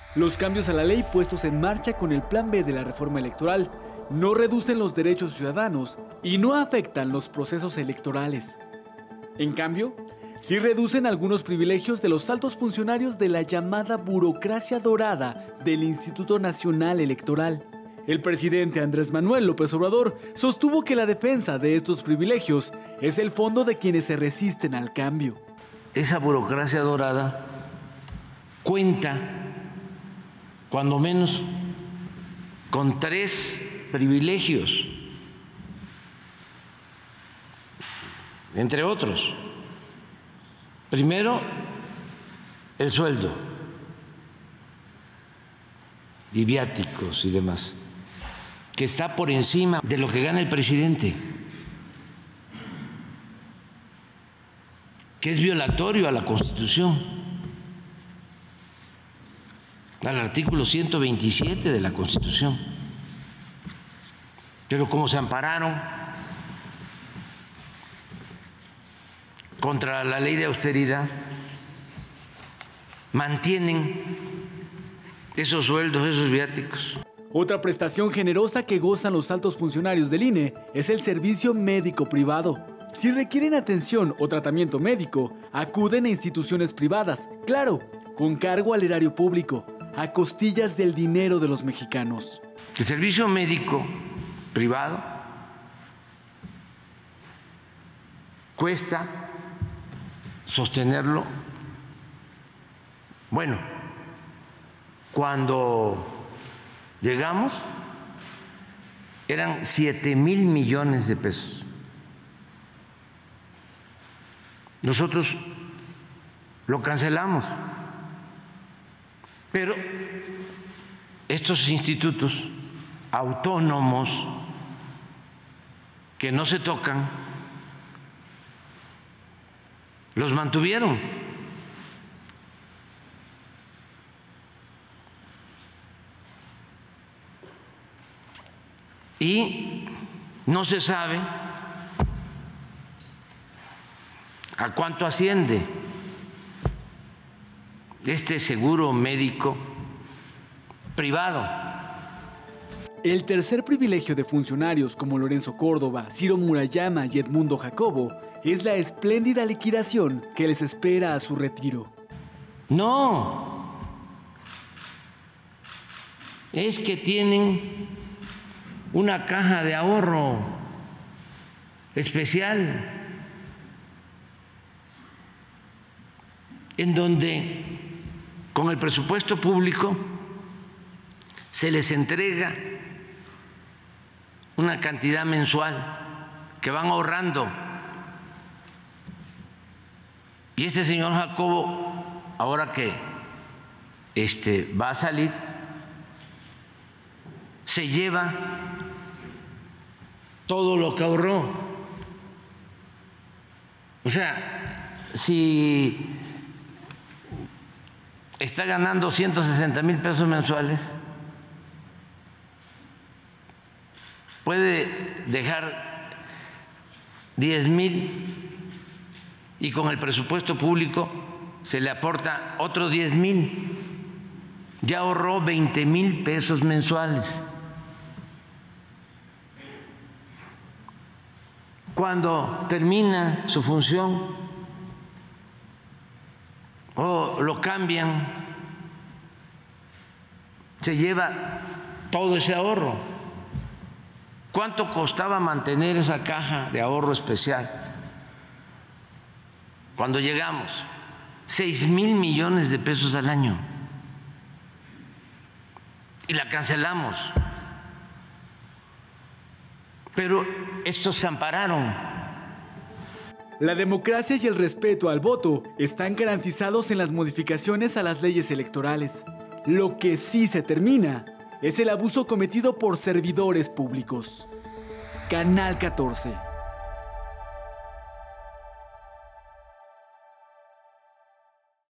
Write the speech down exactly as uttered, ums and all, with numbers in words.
Los cambios a la ley puestos en marcha con el Plan B de la reforma electoral no reducen los derechos ciudadanos y no afectan los procesos electorales. En cambio, sí reducen algunos privilegios de los altos funcionarios de la llamada burocracia dorada del Instituto Nacional Electoral. El presidente Andrés Manuel López Obrador sostuvo que la defensa de estos privilegios es el fondo de quienes se resisten al cambio. Esa burocracia dorada cuenta, cuando menos, con tres privilegios, entre otros. Primero, el sueldo, y viáticos y demás, que está por encima de lo que gana el presidente, que es violatorio a la Constitución, al artículo ciento veintisiete de la Constitución. Pero como se ampararon contra la ley de austeridad, mantienen esos sueldos, esos viáticos. Otra prestación generosa que gozan los altos funcionarios del I N E es el servicio médico privado. Si requieren atención o tratamiento médico, acuden a instituciones privadas, claro, con cargo al erario público, a costillas del dinero de los mexicanos. El servicio médico privado cuesta sostenerlo. Bueno, cuando llegamos eran siete mil millones de pesos. Nosotros lo cancelamos, pero estos institutos autónomos que no se tocan los mantuvieron. Y no se sabe a cuánto asciende este seguro médico privado. El tercer privilegio de funcionarios como Lorenzo Córdoba, Ciro Murayama y Edmundo Jacobo es la espléndida liquidación que les espera a su retiro. No, es que tienen una caja de ahorro especial en donde con el presupuesto público se les entrega una cantidad mensual que van ahorrando. Y este señor Jacobo, ahora que este, va a salir, se lleva todo lo que ahorró. O sea, si está ganando ciento sesenta mil pesos mensuales, puede dejar diez mil y con el presupuesto público se le aporta otros diez mil. Ya ahorró veinte mil pesos mensuales. Cuando termina su función o lo cambian, se lleva todo ese ahorro. ¿Cuánto costaba mantener esa caja de ahorro especial? Cuando llegamos, seis mil millones de pesos al año. Y la cancelamos. Pero estos se ampararon. La democracia y el respeto al voto están garantizados en las modificaciones a las leyes electorales. Lo que sí se termina es el abuso cometido por servidores públicos. Canal catorce.